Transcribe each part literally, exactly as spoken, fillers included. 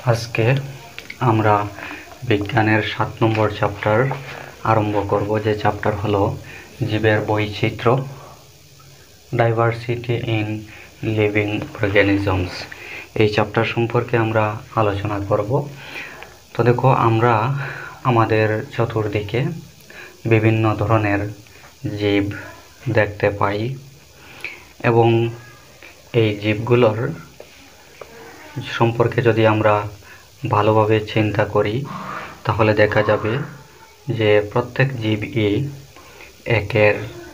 আজকে আমরা বিজ্ঞানের সাত নম্বর চ্যাপ্টার আরম্ভ করব, যে চ্যাপ্টার হলো জীবের বৈচিত্র্য, ডাইভার্সিটি ইন লিভিং অর্গানিজমস। এই চ্যাপ্টার সম্পর্কে আমরা আলোচনা করব। তো দেখো, আমরা আমাদের চতুর্দিকে বিভিন্ন ধরনের জীব দেখতে পাই এবং এই জীবগুলোর সম্পর্কে যদি আমরা ভালোভাবে চিন্তা করি তাহলে দেখা যাবে যে প্রত্যেক জীবই একের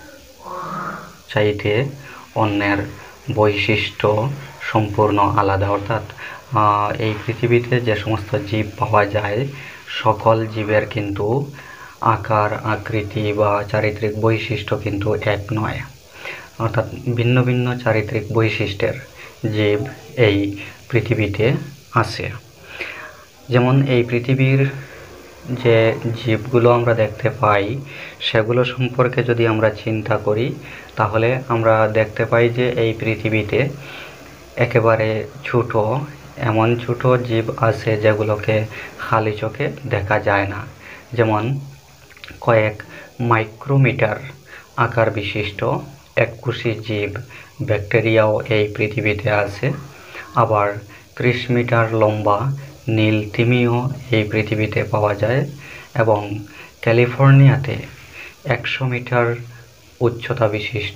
চাইতে অন্যের বৈশিষ্ট্য সম্পূর্ণ আলাদা। অর্থাৎ এই পৃথিবীতে যে সমস্ত জীব পাওয়া যায় সকল জীবের কিন্তু আকার, আকৃতি বা চারিত্রিক বৈশিষ্ট্য কিন্তু এক নয়। অর্থাৎ ভিন্ন ভিন্ন চারিত্রিক বৈশিষ্ট্যের জীব এই পৃথিবীতে আছে। যেমন এই পৃথিবীর যে জীবগুলো আমরা দেখতে পাই সেগুলো সম্পর্কে যদি আমরা চিন্তা করি তাহলে আমরা দেখতে পাই যে এই পৃথিবীতে একেবারে ছোট এমন ছোট জীব আছে যেগুলোকে খালি চোখে দেখা যায় না। যেমন কয়েক মাইক্রোমিটার আকার বিশিষ্ট এককোষী জীব ব্যাকটেরিয়াও এই পৃথিবীতে আছে। আবার ত্রিশ মিটার লম্বা নীল তিমিও এই পৃথিবীতে পাওয়া যায় এবং ক্যালিফোর্নিয়াতে একশো মিটার উচ্চতা বিশিষ্ট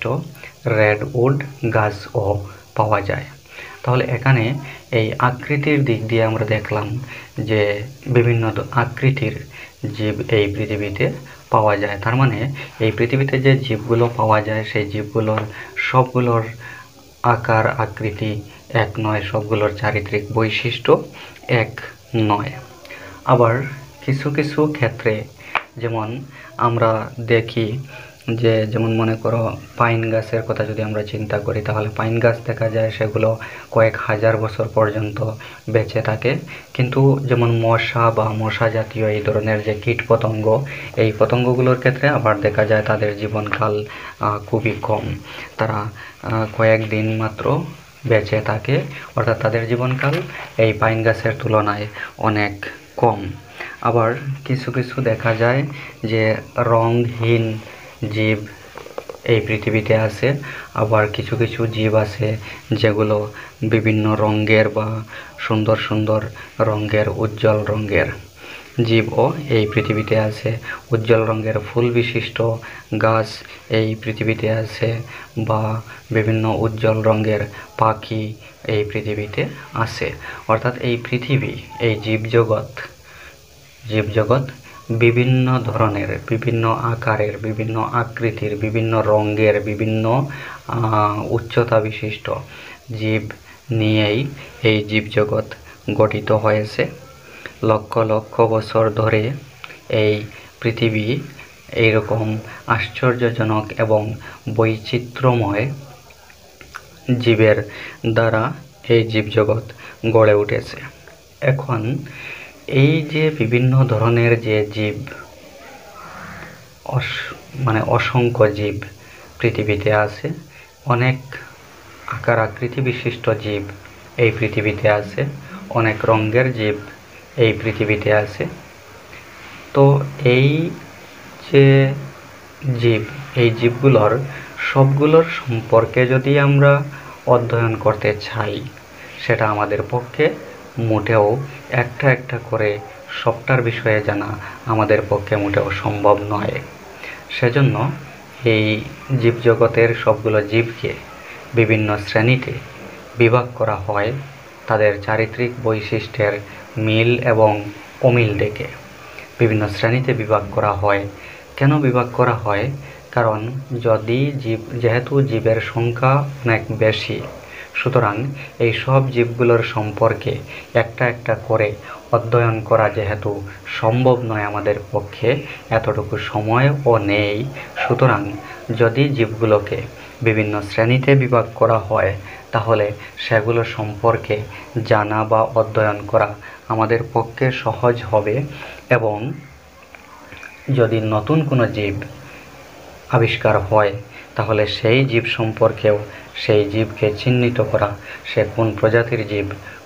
রেডউড গাছও পাওয়া যায়। তাহলে এখানে এই আকৃতির দিক দিয়ে আমরা দেখলাম যে বিভিন্ন আকৃতির জীব এই পৃথিবীতে পাওয়া যায়। তার মানে এই পৃথিবীতে যে জীবগুলো পাওয়া যায় সেই জীবগুলোর সবগুলোর আকার, আকৃতি এক নয়, সবগুলোর চারিত্রিক বৈশিষ্ট্য এক নয়। আবার কিছু কিছু ক্ষেত্রে যেমন আমরা দেখি যে, যেমন মনে করো পাইন গাছের কথা যদি আমরা চিন্তা করি তাহলে পাইন গাছ দেখা যায় সেগুলো কয়েক হাজার বছর পর্যন্ত বেঁচে থাকে। কিন্তু যেমন মশা বা মশা জাতীয় এই ধরনের যে কীট পতঙ্গ, এই পতঙ্গগুলোর ক্ষেত্রে আবার দেখা যায় তাদের জীবনকাল খুবই কম, তারা কয়েকদিন মাত্র বেঁচে থাকে। অর্থাৎ তাদের জীবনকাল এই পাইন গাছের তুলনায় অনেক কম। আবার কিছু কিছু দেখা যায় যে রঙহীন জীব এই পৃথিবীতে আছে। আবার কিছু কিছু জীব আছে যেগুলো বিভিন্ন রঙের বা সুন্দর সুন্দর রঙের, উজ্জ্বল রঙের জীবও এই পৃথিবীতে আছে। উজ্জ্বল রঙের ফুল বিশিষ্ট গাছ এই পৃথিবীতে আছে বা বিভিন্ন উজ্জ্বল রঙের পাখি এই পৃথিবীতে আছে। অর্থাৎ এই পৃথিবী, এই জীবজগৎ জীবজগৎ বিভিন্ন ধরনের, বিভিন্ন আকারের, বিভিন্ন আকৃতির, বিভিন্ন রঙের, বিভিন্ন উচ্চতা বিশিষ্ট জীব নিয়েই এই জীবজগৎ গঠিত হয়েছে। লক্ষ লক্ষ বছর ধরে এই পৃথিবী এইরকম আশ্চর্যজনক এবং বৈচিত্র্যময় জীবের দ্বারা এই জীবজগৎ গড়ে উঠেছে। এখন এই যে বিভিন্ন ধরনের যে জীব, মানে অসংখ্য জীব পৃথিবীতে আছে, অনেক আকার আকৃতি বিশিষ্ট জীব এই পৃথিবীতে আছে, অনেক রঙের জীব এই পৃথিবীতে আছে। তো এই যে জীব, এই জীবগুলোর সবগুলোর সম্পর্কে যদি আমরা অধ্যয়ন করতে চাই সেটা আমাদের পক্ষে মোটেও একটা একটা করে সবটার বিষয়ে জানা আমাদের পক্ষে মোটেও সম্ভব নয়। সেজন্য এই জীবজগতের সবগুলো জীবকে বিভিন্ন শ্রেণীতে বিভাগ করা হয় তাদের চারিত্রিক বৈশিষ্ট্যের মিল এবং অমিল দেখে বিভিন্ন শ্রেণীতে বিভাগ করা হয়। কেন বিভাগ করা হয়? কারণ যদি জীব, যেহেতু জীবের সংখ্যা অনেক বেশি, সুতরাং এই সব জীবগুলোর সম্পর্কে একটা একটা করে অধ্যয়ন করা যেহেতু সম্ভব নয় আমাদের পক্ষে, এতটুকু সময়ও নেই। সুতরাং যদি জীবগুলোকে বিভিন্ন শ্রেণীতে বিভাগ করা হয় তাহলে সেগুলো সম্পর্কে জানা বা অধ্যয়ন করা আমাদের পক্ষে সহজ হবে এবং যদি নতুন কোনো জীব আবিষ্কার হয় তাহলে সেই জীব সম্পর্কেও সেই জীবকে চিহ্নিত করা, সে কোন প্রজাতির জীব,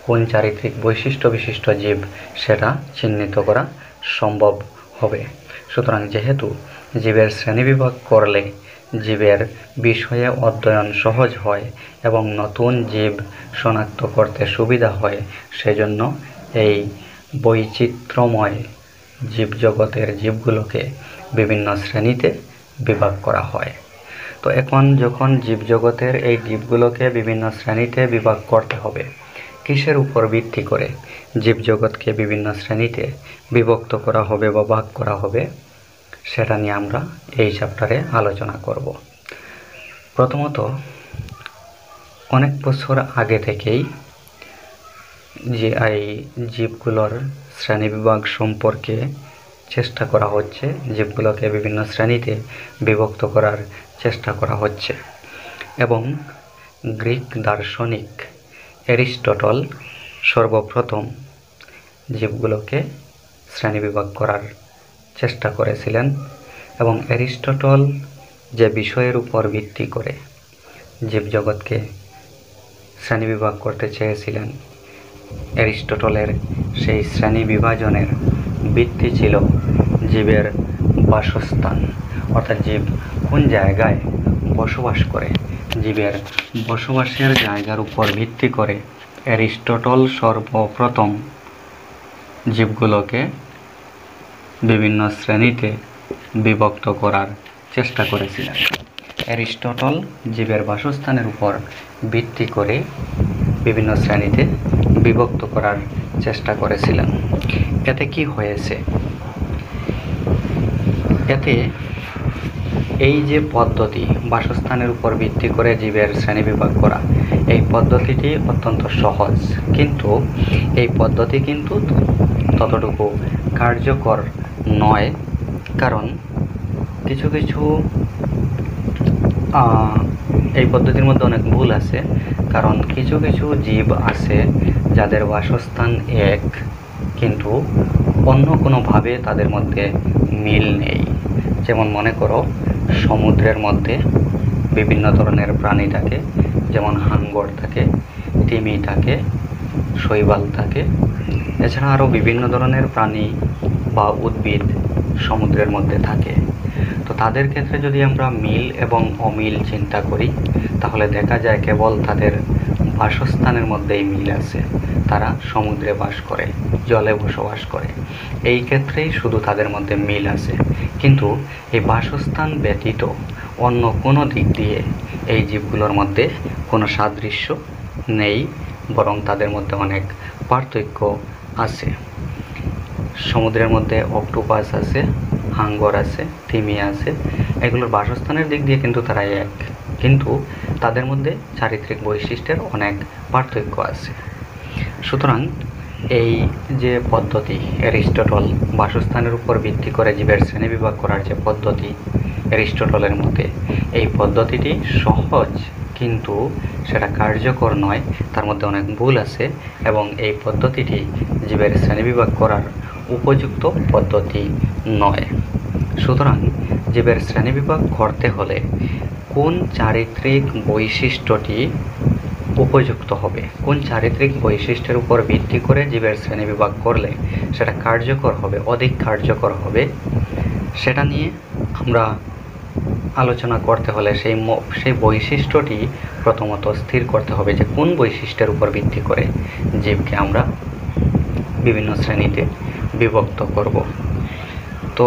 কোন চারিত্রিক বৈশিষ্ট্য বিশিষ্ট জীব সেটা চিহ্নিত করা সম্ভব হবে। সুতরাং যেহেতু জীবের শ্রেণীবিভাগ করলে জীবের বিষয়ে অধ্যয়ন সহজ হয় এবং নতুন জীব শনাক্ত করতে সুবিধা হয়, সেজন্য এই বৈচিত্র্যময় জীবজগতের জীবগুলোকে বিভিন্ন শ্রেণীতে বিভাগ করা হয়। তো এখন যখন জীবজগতের এই জীবগুলোকে বিভিন্ন শ্রেণীতে বিভাগ করতে হবে, কিসের উপর ভিত্তি করে জীবজগৎকে বিভিন্ন শ্রেণীতে বিভক্ত করা হবে বা ভাগ করা হবে, সেটা নিয়ে আমরা এই চ্যাপ্টারে আলোচনা করব। প্রথমত, অনেক বছর আগে থেকেই যে এই জীবগুলোর শ্রেণীবিভাগ সম্পর্কে চেষ্টা করা হচ্ছে, জীবগুলোকে বিভিন্ন শ্রেণীতে বিভক্ত করার চেষ্টা করা হচ্ছে এবং গ্রিক দার্শনিক অ্যারিস্টটল সর্বপ্রথম জীবগুলোকে শ্রেণীবিভাগ করার চেষ্টা করেছিলেন এবং অ্যারিস্টটল যে বিষয়ের উপর ভিত্তি করে জীবজগৎকে শ্রেণীবিভাগ করতে চেয়েছিলেন, অ্যারিস্টটলের সেই শ্রেণী বিভাজনের ভিত্তি ছিল জীবের বাসস্থান, অর্থাৎ জীব কোন জায়গায় বসবাস করে। জীবের বসবাসের জায়গার উপর ভিত্তি করে অ্যারিস্টটল সর্বপ্রথম জীবগুলোকে বিভিন্ন শ্রেণীতে বিভক্ত করার চেষ্টা করেছিলেন। অ্যারিস্টটল জীবের বাসস্থানের উপর ভিত্তি করে বিভিন্ন শ্রেণীতে বিভক্ত করার চেষ্টা করেছিলেন। এতে কি হয়েছে? এতে এই যে পদ্ধতি, বাসস্থানের উপর ভিত্তি করে জীবের শ্রেণীবিভাগ করা, এই পদ্ধতিটি অত্যন্ত সহজ, কিন্তু এই পদ্ধতি কিন্তু ততটুকু কার্যকর নয়। কারণ কিছু কিছু এই পদ্ধতির মধ্যে অনেক ভুল আছে। কারণ কিছু কিছু জীব আছে যাদের বাসস্থান এক, কিন্তু অন্য কোনোভাবে তাদের মধ্যে মিল নেই। যেমন মনে করো, সমুদ্রের মধ্যে বিভিন্ন ধরনের প্রাণী থাকে, যেমন হাঙ্গর থাকে, তিমি থাকে, শৈবাল থাকে, এছাড়া আরও বিভিন্ন ধরনের প্রাণী বা উদ্ভিদ সমুদ্রের মধ্যে থাকে। তো তাদের ক্ষেত্রে যদি আমরা মিল এবং অমিল চিন্তা করি, তাহলে দেখা যায় কেবল তাদের বাসস্থানের মধ্যেই মিল আছে। তারা সমুদ্রে বাস করে, জলে বসবাস করে, এই ক্ষেত্রেই শুধু তাদের মধ্যে মিল আছে। কিন্তু এই বাসস্থান ব্যতীত অন্য কোনো দিক দিয়ে এই জীবগুলোর মধ্যে কোনো সাদৃশ্য নেই, বরং তাদের মধ্যে অনেক পার্থক্য আছে। সমুদ্রের মধ্যে অক্টোপাস আছে, হাঙ্গর আছে, তিমি আছে, এগুলোর বাসস্থানের দিক দিয়ে কিন্তু তারা এক, কিন্তু তাদের মধ্যে চারিত্রিক বৈশিষ্ট্যের অনেক পার্থক্য আছে। সুতরাং এই যে পদ্ধতি, অ্যারিস্টটল বাসস্থানের উপর ভিত্তি করে জীবের শ্রেণীবিভাগ করার যে পদ্ধতি অ্যারিস্টটলের মতে, এই পদ্ধতিটি সহজ, কিন্তু সেটা কার্যকর নয়, তার মধ্যে অনেক ভুল আছে এবং এই পদ্ধতিটি জীবের শ্রেণীবিভাগ করার উপযুক্ত পদ্ধতি নয়। সুতরাং জীবের শ্রেণীবিভাগ করতে হলে কোন চারিত্রিক বৈশিষ্ট্যটি উপযুক্ত হবে, কোন চারিত্রিক বৈশিষ্ট্যের উপর ভিত্তি করে জীবের শ্রেণীবিভাগ করলে সেটা কার্যকর হবে, অধিক কার্যকর হবে, সেটা নিয়ে আমরা আলোচনা করতে হলে সেই সেই বৈশিষ্ট্যটি প্রথমত স্থির করতে হবে যে কোন বৈশিষ্ট্যের উপর ভিত্তি করে জীবকে আমরা বিভিন্ন শ্রেণীতে বিভক্ত করব। তো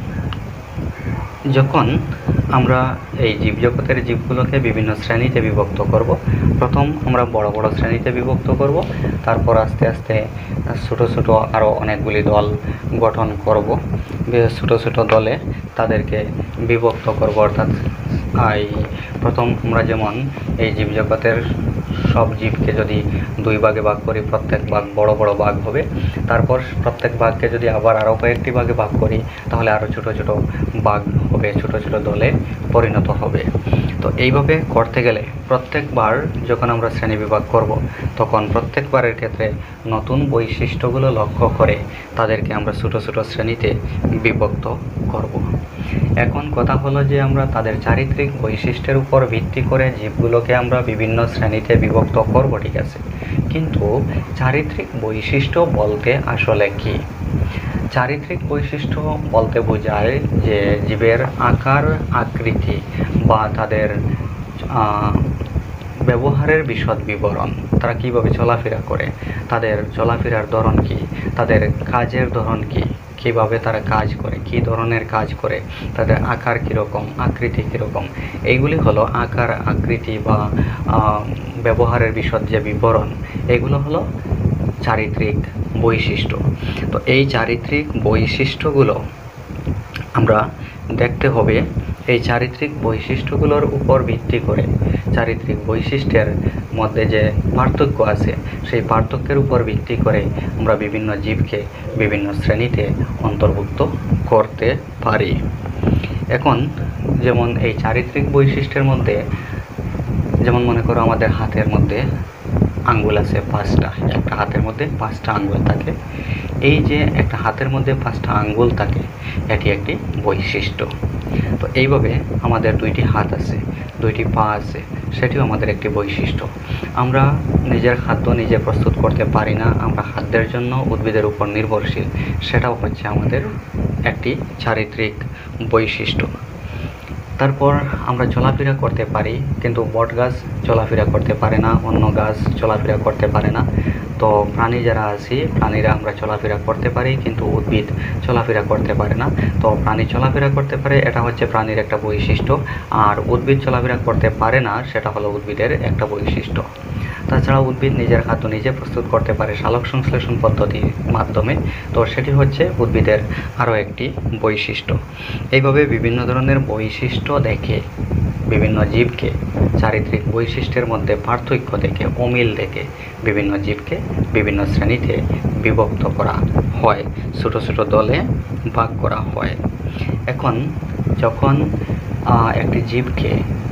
যখন আমরা এই জীবজগতের জীবগুলোকে বিভিন্ন শ্রেণীতে বিভক্ত করব, প্রথম আমরা বড় বড় শ্রেণীতে বিভক্ত করব, তারপর আস্তে আস্তে ছোট ছোট আরও অনেকগুলি দল গঠন করব। ছোট ছোট দলে তাদেরকে বিভক্ত করব। অর্থাৎ এই প্রথম আমরা যেমন এই জীবজগতের সব জীবকে যদি দুই ভাগে ভাগ করি, প্রত্যেক ভাগ বড় বড় ভাগ হবে। তারপর প্রত্যেক ভাগকে যদি আবার আরও কয়েকটি ভাগে ভাগ করি, তাহলে আরও ছোট ছোট ভাগ হবে, ছোট ছোট দলে পরিণত হবে। তো এইভাবে করতে গেলে প্রত্যেকবার যখন আমরা শ্রেণী বিভাগ করব, তখন প্রত্যেকবারের ক্ষেত্রে নতুন বৈশিষ্ট্যগুলো লক্ষ্য করে তাদেরকে আমরা ছোট ছোট শ্রেণীতে বিভক্ত করব। এখন কথা হলো যে আমরা তাদের চারিত্রিক বৈশিষ্ট্যের উপর ভিত্তি করে জীবগুলোকে আমরা বিভিন্ন শ্রেণীতে বিভক্ত করব, ঠিক আছে, কিন্তু চারিত্রিক বৈশিষ্ট্য বলতে আসলে কি? চারিত্রিক বৈশিষ্ট্য বলতে বোঝায় যে জীবের আকার, আকৃতি বা তাদের ব্যবহারের বিশদ বিবরণ, তারা কীভাবে চলাফেরা করে, তাদের চলাফেরার ধরন কী, তাদের কাজের ধরন কী, কীভাবে তারা কাজ করে, কী ধরনের কাজ করে, তাদের আকার কীরকম, আকৃতি কীরকম, এইগুলি হলো আকার, আকৃতি বা ব্যবহারের বিশদ যে বিবরণ, এগুলো হলো চারিত্রিক বৈশিষ্ট্য। তো এই চারিত্রিক বৈশিষ্ট্যগুলো আমরা দেখতে হবে। এই চারিত্রিক বৈশিষ্ট্যগুলোর উপর ভিত্তি করে, চারিত্রিক বৈশিষ্ট্যের মধ্যে যে পার্থক্য আছে সেই পার্থক্যের উপর ভিত্তি করে আমরা বিভিন্ন জীবকে বিভিন্ন শ্রেণীতে অন্তর্ভুক্ত করতে পারি। এখন যেমন এই চারিত্রিক বৈশিষ্ট্যের মধ্যে, যেমন মনে করো আমাদের হাতের মধ্যে আঙ্গুল আছে পাঁচটা, একটা হাতের মধ্যে পাঁচটা আঙ্গুল থাকে। এই যে একটা হাতের মধ্যে পাঁচটা আঙ্গুল থাকে, এটি একটি বৈশিষ্ট্য। তো এইভাবে আমাদের দুইটি হাত আছে, দুইটি পা আছে, সেটিও আমাদের একটি বৈশিষ্ট্য। আমরা নিজের খাদ্য নিজে প্রস্তুত করতে পারি না, আমরা খাদ্যের জন্য উদ্ভিদের উপর নির্ভরশীল, সেটাও হচ্ছে আমাদের একটি চারিত্রিক বৈশিষ্ট্য। তারপর আমরা চলাফেরা করতে পারি, কিন্তু বট গাছ চলাফেরা করতে পারে না, অন্য গাছ চলাফেরা করতে পারে না। তো প্রাণী যারা আছি, প্রাণীরা আমরা চলাফেরা করতে পারি, কিন্তু উদ্ভিদ চলাফেরা করতে পারে না। তো প্রাণী চলাফেরা করতে পারে, এটা হচ্ছে প্রাণীর একটা বৈশিষ্ট্য, আর উদ্ভিদ চলাফেরা করতে পারে না, সেটা হলো উদ্ভিদের একটা বৈশিষ্ট্য। তাছাড়া উদ্ভিদ নিজের খাদ্য নিজে প্রস্তুত করতে পারে সালোক সংশ্লেষণ পদ্ধতির মাধ্যমে, তো সেটি হচ্ছে উদ্ভিদের আরও একটি বৈশিষ্ট্য। এইভাবে বিভিন্ন ধরনের বৈশিষ্ট্য দেখে বিভিন্ন জীবকে চারিত্রিক বৈশিষ্ট্যের মধ্যে পার্থক্য দেখে, অমিল দেখে বিভিন্ন জীবকে বিভিন্ন শ্রেণীতে বিভক্ত করা হয়, ছোটো ছোটো দলে ভাগ করা হয়। এখন যখন একটি জীবকে,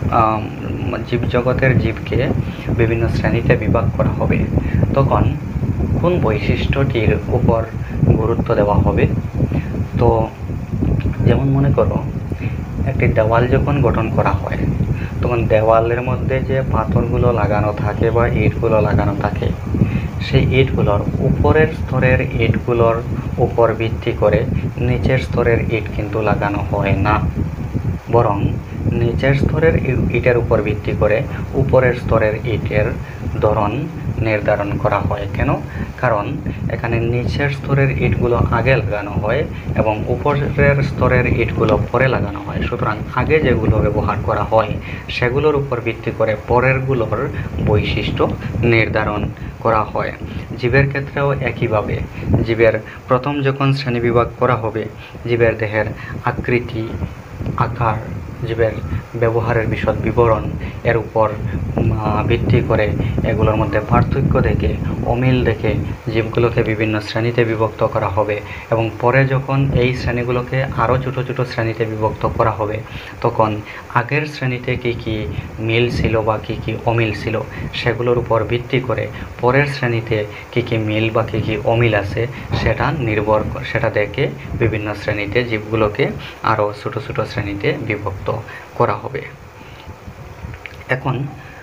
জীবজগতের জীবকে বিভিন্ন শ্রেণীতে বিভাগ করা হবে, তখন কোন বৈশিষ্ট্যটির উপর গুরুত্ব দেওয়া হবে? তো যেমন মনে করো একটি দেওয়াল যখন গঠন করা হয়, তখন দেওয়ালের মধ্যে যে পাথরগুলো লাগানো থাকে বা ইটগুলো লাগানো থাকে, সেই ইটগুলোর উপরের স্তরের ইটগুলোর উপর ভিত্তি করে নিচের স্তরের ইট কিন্তু লাগানো হয় না, বরং নিচের স্তরের ইটের উপর ভিত্তি করে উপরের স্তরের ইটের ধরন নির্ধারণ করা হয়। কেন? কারণ এখানে নিচের স্তরের ইটগুলো আগে লাগানো হয় এবং উপরের স্তরের ইটগুলো পরে লাগানো হয়। সুতরাং আগে যেগুলো ব্যবহার করা হয় সেগুলোর উপর ভিত্তি করে পরেরগুলোর বৈশিষ্ট্য নির্ধারণ করা হয়। জীবের ক্ষেত্রেও একইভাবে জীবের প্রথম যখন শ্রেণীবিভাগ করা হবে, জীবের দেহের আকৃতি, আকার, জীবের ব্যবহারের বিশদ বিবরণ এর উপর ভিত্তি করে এগুলোর মধ্যে পার্থক্য দেখে, অমিল দেখে জীবগুলোকে বিভিন্ন শ্রেণীতে বিভক্ত করা হবে। এবং পরে যখন এই শ্রেণীগুলোকে আরও ছোটো ছোটো শ্রেণীতে বিভক্ত করা হবে, তখন আগের শ্রেণীতে কী কী মিল ছিল বা কী কী অমিল ছিল সেগুলোর উপর ভিত্তি করে পরের শ্রেণীতে কী কী মিল বা কী কী অমিল আছে সেটা নির্ভর সেটা দেখে বিভিন্ন শ্রেণীতে জীবগুলোকে আরও ছোটো ছোটো শ্রেণীতে বিভক্ত করা হবে। এখন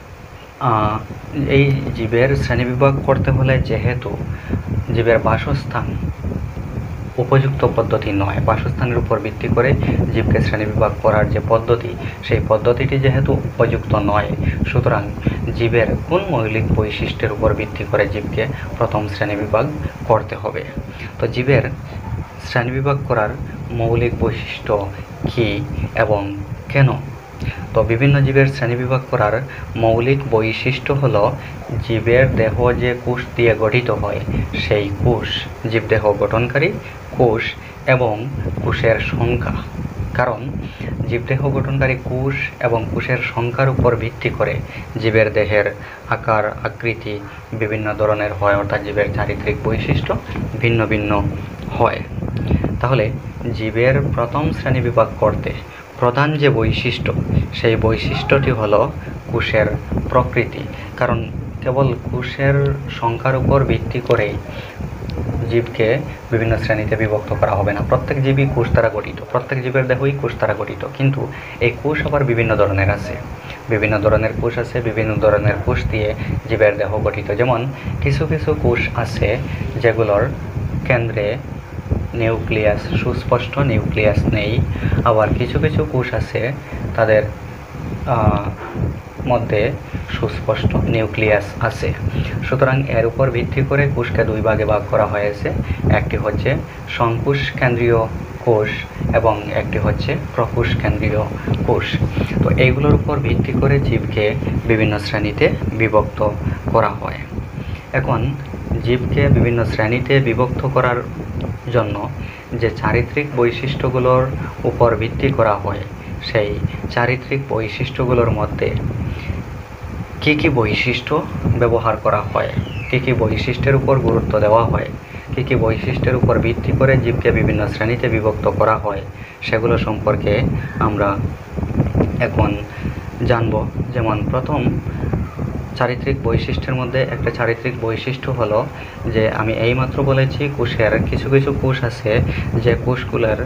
এই জীবের শ্রেণীবিভাগ করতে হলে যেহেতু জীবের বাসস্থান উপযুক্ত পদ্ধতি নয়, বাসস্থানের উপর ভিত্তি করে জীবকে শ্রেণীবিভাগ করার যে পদ্ধতি, সেই পদ্ধতিটি যেহেতু উপযুক্ত নয়, সুতরাং জীবের কোন মৌলিক বৈশিষ্ট্যের উপর ভিত্তি করে জীবকে প্রথম শ্রেণীবিভাগ করতে হবে? তো জীবের শ্রেণীবিভাগ করার মৌলিক বৈশিষ্ট্য কী এবং কেন? তো বিভিন্ন জীবের শ্রেণীবিভাগ করার মৌলিক বৈশিষ্ট্য হলো জীবের দেহ যে কোষ দিয়ে গঠিত হয়, সেই কোষ, জীবদেহ গঠনকারী কোষ এবং কোষের সংখ্যা। কারণ জীবদেহ গঠনকারী কোষ এবং কোষের সংখ্যার উপর ভিত্তি করে জীবের দেহের আকার, আকৃতি বিভিন্ন ধরনের হয়, অর্থাৎ জীবের চারিত্রিক বৈশিষ্ট্য ভিন্ন ভিন্ন হয়। তাহলে জীবের প্রথম শ্রেণীবিভাগ করতে প্রধান যে বৈশিষ্ট্য, সেই বৈশিষ্ট্যটি হলো কোষের প্রকৃতি। কারণ কেবল কোষের সংখ্যার উপর ভিত্তি করেই জীবকে বিভিন্ন শ্রেণীতে বিভক্ত করা হবে না। প্রত্যেক জীবই কোষ দ্বারা গঠিত, প্রত্যেক জীবের দেহই কোষ দ্বারা গঠিত, কিন্তু এই কোষ আবার বিভিন্ন ধরনের আছে, বিভিন্ন ধরনের কোষ আছে, বিভিন্ন ধরনের কোষ দিয়ে জীবের দেহ গঠিত। যেমন কিছু কিছু কোষ আছে যেগুলোর কেন্দ্রে নিউক্লিয়াস, সুস্পষ্ট নিউক্লিয়াস নেই, আবার কিছু কিছু কোষ আছে তাদের মধ্যে সুস্পষ্ট নিউক্লিয়াস আছে। সুতরাং এর উপর ভিত্তি করে কোষকে দুই ভাগে ভাগ করা হয়েছে, একটি হচ্ছে সংকোষ কেন্দ্রীয় কোষ এবং একটি হচ্ছে প্রকোষ কেন্দ্রীয় কোষ। তো এইগুলোর উপর ভিত্তি করে জীবকে বিভিন্ন শ্রেণীতে বিভক্ত করা হয়। এখন জীবকে বিভিন্ন শ্রেণীতে বিভক্ত করার জন্য যে চারিত্রিক বৈশিষ্ট্যগুলোর উপর ভিত্তি করা হয়, সেই চারিত্রিক বৈশিষ্ট্যগুলোর মধ্যে কী কী বৈশিষ্ট্য ব্যবহার করা হয়, কী কী বৈশিষ্ট্যের উপর গুরুত্ব দেওয়া হয়, কী কী বৈশিষ্ট্যের উপর ভিত্তি করে জীবকে বিভিন্ন শ্রেণীতে বিভক্ত করা হয়, সেগুলো সম্পর্কে আমরা এখন জানব। যেমন প্রথম চারিত্রিক বৈশিষ্ট্যের মধ্যে একটা চারিত্রিক বৈশিষ্ট্য হলো যে আমি এইমাত্র বলেছি কোষের কিছু কিছু কোষ আছে যে কোষগুলোর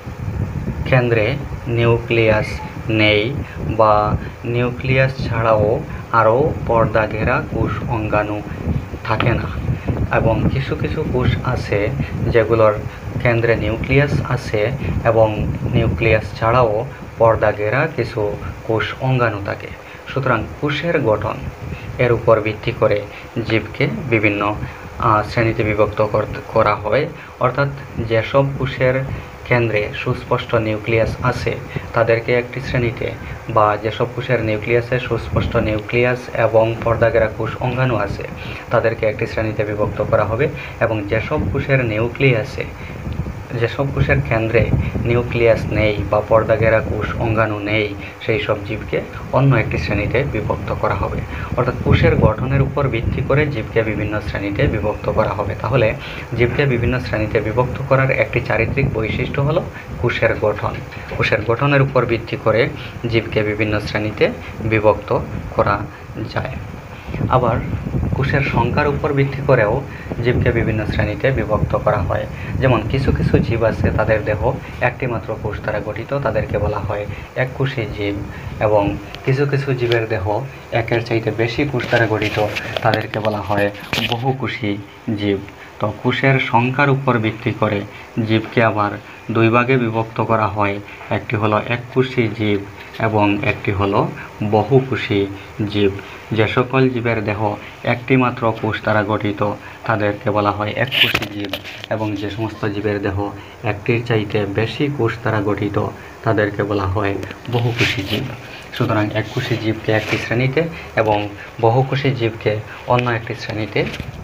কেন্দ্রে নিউক্লিয়াস নেই বা নিউক্লিয়াস ছাড়াও আরও পর্দা ঘেরা কোষ অঙ্গাণু থাকে না, এবং কিছু কিছু কোষ আছে যেগুলোর কেন্দ্রে নিউক্লিয়াস আছে এবং নিউক্লিয়াস ছাড়াও পর্দা ঘেরা কিছু কোষ অঙ্গাণু থাকে। সুতরাং কোষের গঠন এর উপর ভিত্তি করে জীবকে বিভিন্ন শ্রেণীতে বিভক্ত করা হয়, অর্থাৎ যেসব কোষের কেন্দ্রে সুস্পষ্ট নিউক্লিয়াস আছে তাদেরকে একটি শ্রেণীতে, বা যেসব কোষের নিউক্লিয়াসে সুস্পষ্ট নিউক্লিয়াস এবং পর্দাঘেরা কোষ অঙ্গাণু আছে তাদেরকে একটি শ্রেণীতে বিভক্ত করা হবে, এবং যেসব কোষের নিউক্লিয়াসে যেসব কোষের কেন্দ্রে নিউক্লিয়াস নেই বা পর্দাঘেরা কোষ অঙ্গাণু নেই সেই সব জীবকে অন্য একটি শ্রেণীতে বিভক্ত করা হবে। অর্থাৎ কোষের গঠনের উপর ভিত্তি করে জীবকে বিভিন্ন শ্রেণীতে বিভক্ত করা হবে। তাহলে জীবকে বিভিন্ন শ্রেণীতে বিভক্ত করার একটি চারিত্রিক বৈশিষ্ট্য হলো কোষের গঠন। কোষের গঠনের উপর ভিত্তি করে জীবকে বিভিন্ন শ্রেণীতে বিভক্ত করা যায়। আবার কোষের সংখ্যার উপর ভিত্তি করেও জীবকে বিভিন্ন শ্রেণীতে বিভক্ত করা হয়। যেমন কিছু কিছু জীব আছে তাদের দেহ একটি মাত্র কোষ দ্বারা গঠিত, তাদেরকে বলা হয় এককোষী জীব, এবং কিছু কিছু জীবের দেহ একের চাইতে বেশি কোষ দ্বারা গঠিত, তাদেরকে বলা হয় বহুকোষী জীব। তো কোষের সংখ্যার উপর ভিত্তি করে জীবকে আবার দুই ভাগে বিভক্ত করা হয়, একটি হলো এককোষী জীব এবং একটি হলো বহুকোষী জীব। যে সকল জীবের দেহ একটি মাত্র কোষ দ্বারা গঠিত তাদেরকে বলা হয় এককোষী জীব, এবং যে সমস্ত জীবের দেহ একটির চাইতে বেশি কোষ দ্বারা গঠিত তাদেরকে বলা হয় বহুকোষী জীব। সুতরাং এককোষী জীবকে একটি শ্রেণীতে এবং বহুকোষী জীবকে অন্য একটি শ্রেণীতে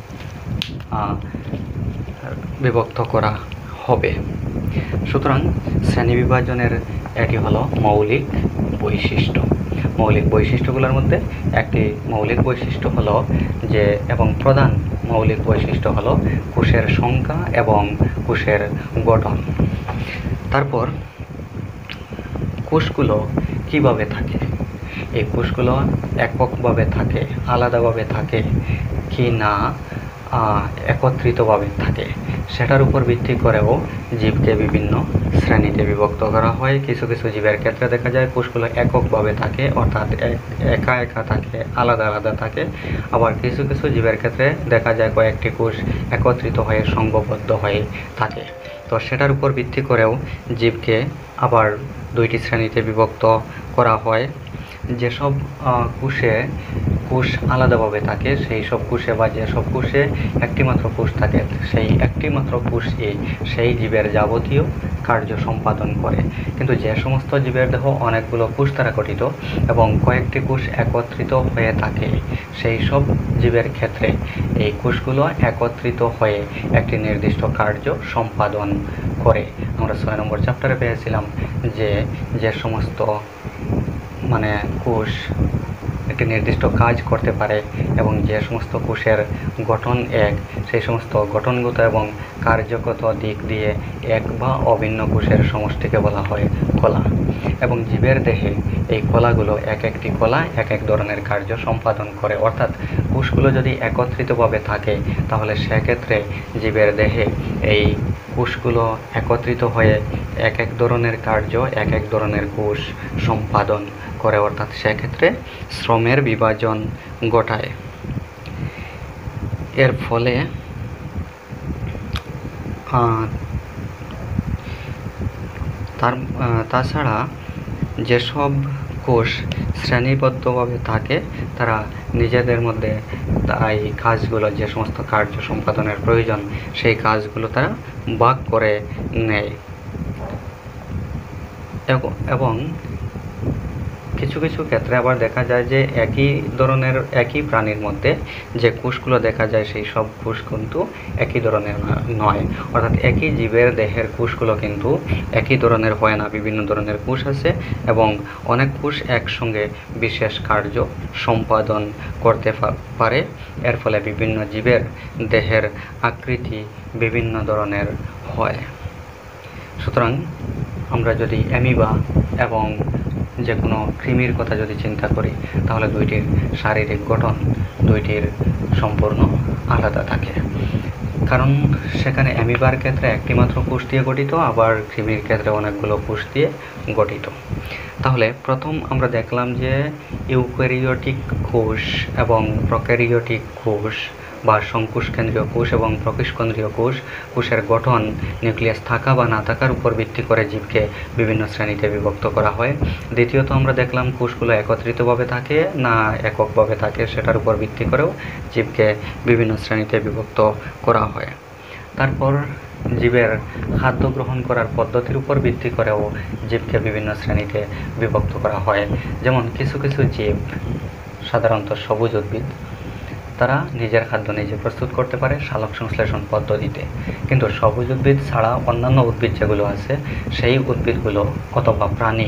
বিভক্ত করা হবে। সুতরাং শ্রেণী বিভাজনের এটি হলো মৌলিক বৈশিষ্ট্য। মৌলিক বৈশিষ্ট্যগুলোর মধ্যে একটি মৌলিক বৈশিষ্ট্য হলো যে এবং প্রধান মৌলিক বৈশিষ্ট্য হলো কোষের সংখ্যা এবং কোষের গঠন। তারপর কোষগুলো কিভাবে থাকে, এই কোষগুলো এককভাবে থাকে, আলাদাভাবে থাকে কি না একত্রিতভাবে থাকে, সেটার উপর ভিত্তি করেও জীবকে বিভিন্ন শ্রেণীতে বিভক্ত করা হয়। কিছু কিছু জীবের ক্ষেত্রে দেখা যায় কোষগুলো এককভাবে থাকে, অর্থাৎ একা একা থাকে, আলাদা আলাদা থাকে। আবার কিছু কিছু জীবের ক্ষেত্রে দেখা যায় কয়েকটি কোষ একত্রিত হয়ে সংঘবদ্ধ হয়ে থাকে। তো সেটার উপর ভিত্তি করেও জীবকে আবার দুইটি শ্রেণীতে বিভক্ত করা হয়। যেসব কোষে কোষ আলাদাভাবে থাকে সেই সব কোষে বা যেসব কোষে একটিমাত্র কোষ থাকে সেই একটিমাত্র কোষই সেই জীবের যাবতীয় কার্য সম্পাদন করে। কিন্তু যে সমস্ত জীবের দেহ অনেকগুলো কোষ দ্বারা গঠিত এবং কয়েকটি কোষ একত্রিত হয়ে থাকে সেই সব জীবের ক্ষেত্রে এই কোষগুলো একত্রিত হয়ে একটি নির্দিষ্ট কার্য সম্পাদন করে। আমরা ছয় নম্বর চ্যাপ্টারে পেয়েছিলাম যে যে সমস্ত মানে কোষ একটি নির্দিষ্ট কাজ করতে পারে এবং যে সমস্ত কোষের গঠন এক, সেই সমস্ত গঠনগত এবং কার্যগত দিক দিয়ে এক বা অভিন্ন কোষের সমষ্টিকে বলা হয় কলা। এবং জীবের দেহে এই কলাগুলো এক একটি কলা এক এক ধরনের কার্য সম্পাদন করে, অর্থাৎ কোষগুলো যদি একত্রিতভাবে থাকে তাহলে সেক্ষেত্রে জীবের দেহে এই কোষগুলো একত্রিত হয়ে এক এক ধরনের কার্য এক এক ধরনের কোষ সম্পাদন করে, অর্থাৎ সেক্ষেত্রে শ্রমের বিভাজন ঘটায়। এর ফলে তার তাছাড়া যেসব কোষ শ্রেণীবদ্ধভাবে থাকে তারা নিজেদের মধ্যে এই কাজগুলো, যে সমস্ত কার্য সম্পাদনের প্রয়োজন সেই কাজগুলো তারা ভাগ করে নেয়। এবং কিছু কিছু ক্ষেত্রে আবার দেখা যায় যে একই ধরনের একই প্রাণীর মধ্যে যে কোষগুলো দেখা যায় সেই সব কোষ কিন্তু একই ধরনের নয়, অর্থাৎ একই জীবের দেহের কোষগুলো কিন্তু একই ধরনের হয় না। বিভিন্ন ধরনের কোষ আছে এবং অনেক কোষ একসঙ্গে বিশেষ কার্য সম্পাদন করতে পারে। এর ফলে বিভিন্ন জীবের দেহের আকৃতি বিভিন্ন ধরনের হয়। সুতরাং আমরা যদি অ্যামিবা এবং যে কোনো কৃমির কথা যদি চিন্তা করি তাহলে দুইটির শারীরিক গঠন দুইটির সম্পূর্ণ আলাদা থাকে, কারণ সেখানে অ্যামিবার ক্ষেত্রে একটি মাত্র কোষ দিয়ে গঠিত, আবার কৃমির ক্ষেত্রে অনেকগুলো কোষ দিয়ে গঠিত। তাহলে প্রথম আমরা দেখলাম যে ইউক্যারিওটিক কোষ এবং প্রোক্যারিওটিক কোষ বা সংকোষকেন্দ্রীয় কোষ এবং প্রকোষকেন্দ্রীয় কোষ কোষের গঠন নিউক্লিয়াস থাকা বা না থাকার উপর ভিত্তি করে জীবকে বিভিন্ন শ্রেণীতে বিভক্ত করা হয়। দ্বিতীয়ত আমরা দেখলাম কোষগুলো একত্রিতভাবে থাকে না এককভাবে থাকে সেটার উপর ভিত্তি করেও জীবকে বিভিন্ন শ্রেণীতে বিভক্ত করা হয়। তারপর জীবের খাদ্য গ্রহণ করার পদ্ধতির উপর ভিত্তি করেও জীবকে বিভিন্ন শ্রেণীতে বিভক্ত করা হয়। যেমন কিছু কিছু জীব, সাধারণত সবুজ উদ্ভিদ, তারা নিজের খাদ্য নিজে প্রস্তুত করতে পারে সালোক সংশ্লেষণ পদ্ধতিতে, কিন্তু সবুজ উদ্ভিদ ছাড়া অন্যান্য উদ্ভিদ যেগুলো আছে সেই উদ্ভিদগুলো অথবা প্রাণী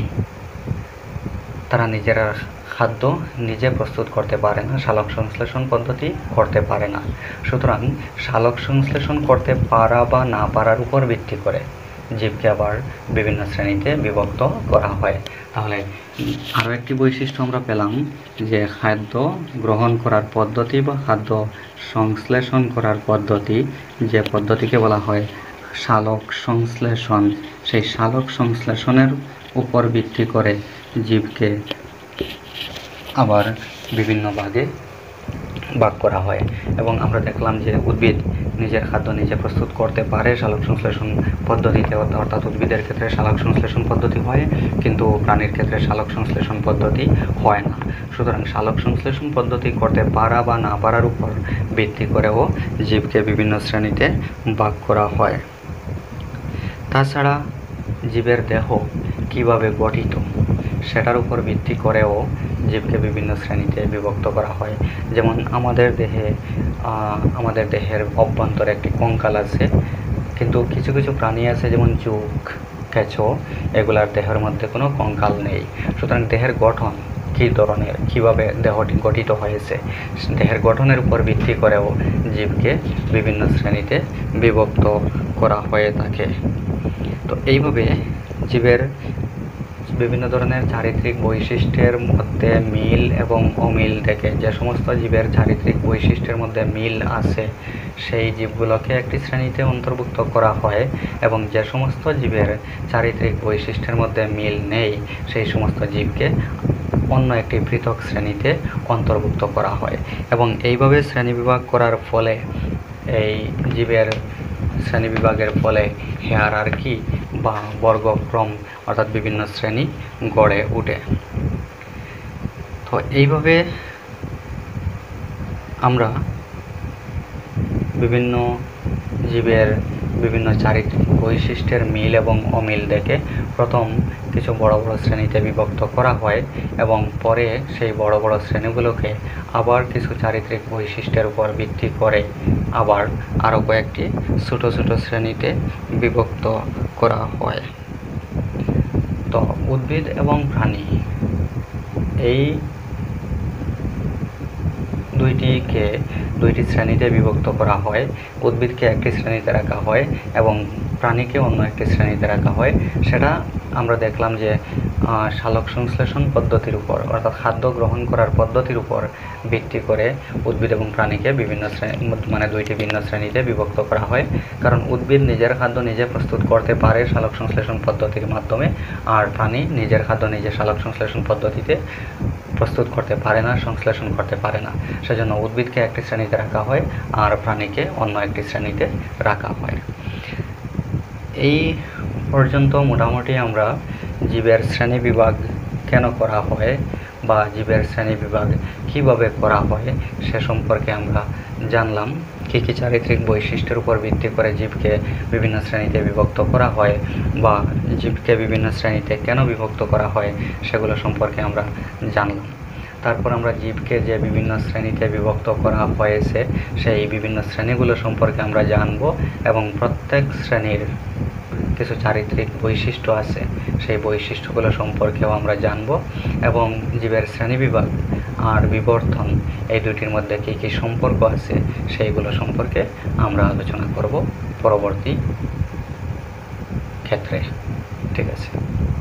তারা নিজেরা খাদ্য নিজে প্রস্তুত করতে পারে না, সালোক সংশ্লেষণ পদ্ধতি করতে পারে না। সুতরাং সালোক সংশ্লেষণ করতে পারা বা না পারার উপর ভিত্তি করে জীবকে আবার বিভিন্ন শ্রেণীতে বিভক্ত করা হয়। তাহলে আরও একটি বৈশিষ্ট্য আমরা পেলাম যে খাদ্য গ্রহণ করার পদ্ধতি বা খাদ্য সংশ্লেষণ করার পদ্ধতি, যে পদ্ধতিকে বলা হয় সালোক সংশ্লেষণ, সেই সালোক সংশ্লেষণের উপর ভিত্তি করে জীবকে আবার বিভিন্ন ভাগে ভাগ করা হয়। এবং আমরা দেখলাম যে উদ্ভিদ নিজের খাদ্য নিজে প্রস্তুত করতে পারে সালোক সংশ্লেষণ পদ্ধতিতে, অর্থাৎ উদ্ভিদের ক্ষেত্রে সালোক সংশ্লেষণ পদ্ধতি হয় কিন্তু প্রাণীর ক্ষেত্রে সালোক সংশ্লেষণ পদ্ধতি হয় না। সুতরাং সালোক সংশ্লেষণ পদ্ধতি করতে পারা বা না পারার উপর ভিত্তি করেও জীবকে বিভিন্ন শ্রেণীতে ভাগ করা হয়। তাছাড়া জীবের দেহ কিভাবে গঠিত সেটার উপর ভিত্তি করেও জীবকে বিভিন্ন শ্রেণীতে বিভক্ত করা হয়। যেমন আমাদের দেহে আমাদের দেহের অভ্যন্তরে একটি কঙ্কাল আছে, কিন্তু কিছু কিছু প্রাণী আছে যেমন জোঁক, কেঁচো, এগুলার দেহের মধ্যে কোনো কঙ্কাল নেই। সুতরাং দেহের গঠন কী ধরনের, কীভাবে দেহটি গঠিত হয়েছে, দেহের গঠনের উপর ভিত্তি করেও জীবকে বিভিন্ন শ্রেণীতে বিভক্ত করা হয়ে থাকে। তো এইভাবে জীবের বিভিন্ন ধরনের চারিত্রিক বৈশিষ্ট্যের মধ্যে মিল এবং অমিল দেখে যে সমস্ত জীবের চারিত্রিক বৈশিষ্ট্যের মধ্যে মিল আছে সেই জীবগুলোকে একটি শ্রেণীতে অন্তর্ভুক্ত করা হয়, এবং যে সমস্ত জীবের চারিত্রিক বৈশিষ্ট্যের মধ্যে মিল নেই সেই সমস্ত জীবকে অন্য একটি পৃথক শ্রেণীতে অন্তর্ভুক্ত করা হয়। এবং এইভাবে শ্রেণীবিভাগ করার ফলে এই জীবের শ্রেণীবিভাগের ফলে হায়ারার্কি বা বর্গক্রম অর্থাৎ বিভিন্ন শ্রেণী গড়ে ওঠে। তো এইভাবে আমরা বিভিন্ন জীবের বিভিন্ন চারিত্রিক বৈশিষ্ট্যের মিল এবং অমিল দেখে প্রথম কিছু বড় বড় শ্রেণীতে বিভক্ত করা হয় এবং পরে সেই বড় বড় শ্রেণীগুলোকে আবার কিছু চারিত্রিক বৈশিষ্ট্যের উপর ভিত্তি করে আবার আরও কয়েকটি ছোট ছোট শ্রেণীতে বিভক্ত করা হয়। তো উদ্ভিদ এবং প্রাণী এই দুইটিকে দুইটি শ্রেণীতে বিভক্ত করা হয়। উদ্ভিদকে একটি শ্রেণীতে রাখা হয় এবং প্রাণীকে অন্য একটি শ্রেণীতে রাখা হয়। সেটা আমরা দেখলাম যে সালোক সংশ্লেষণ পদ্ধতির উপর, অর্থাৎ খাদ্য গ্রহণ করার পদ্ধতির উপর ভিত্তি করে উদ্ভিদ এবং প্রাণীকে বিভিন্ন শ্রেণী মানে দুইটি ভিন্ন শ্রেণীতে বিভক্ত করা হয়। কারণ উদ্ভিদ নিজের খাদ্য নিজে প্রস্তুত করতে পারে সালোক সংশ্লেষণ পদ্ধতির মাধ্যমে, আর প্রাণী নিজের খাদ্য নিজে সালোক সংশ্লেষণ পদ্ধতিতে প্রস্তুত করতে পারে না, সংশ্লেষণ করতে পারে না। সেজন্য উদ্ভিদকে একটি শ্রেণীতে রাখা হয় আর প্রাণীকে অন্য একটি শ্রেণীতে রাখা হয়। এই পর্যন্ত মোটামুটি আমরা জীবের শ্রেণী বিভাগ কেন করা হয় বা জীবের শ্রেণী বিভাগ কীভাবে করা হয় সে সম্পর্কে আমরা জানলাম। কী কী চারিত্রিক বৈশিষ্ট্যের উপর ভিত্তি করে জীবকে বিভিন্ন শ্রেণীতে বিভক্ত করা হয় বা জীবকে বিভিন্ন শ্রেণীতে কেন বিভক্ত করা হয় সেগুলো সম্পর্কে আমরা জানলাম। তারপর আমরা জীবকে যে বিভিন্ন শ্রেণীতে বিভক্ত করা হয়েছে সেই বিভিন্ন শ্রেণীগুলো সম্পর্কে আমরা জানব এবং প্রত্যেক শ্রেণীর কিছু চারিত্রিক বৈশিষ্ট্য আছে, সেই বৈশিষ্ট্যগুলো সম্পর্কেও আমরা জানব এবং জীবের শ্রেণীবিভাগ আর বিবর্তন এই দুটির মধ্যে কী কী সম্পর্ক আছে সেইগুলো সম্পর্কে আমরা আলোচনা করব পরবর্তী ক্ষেত্রে। ঠিক আছে।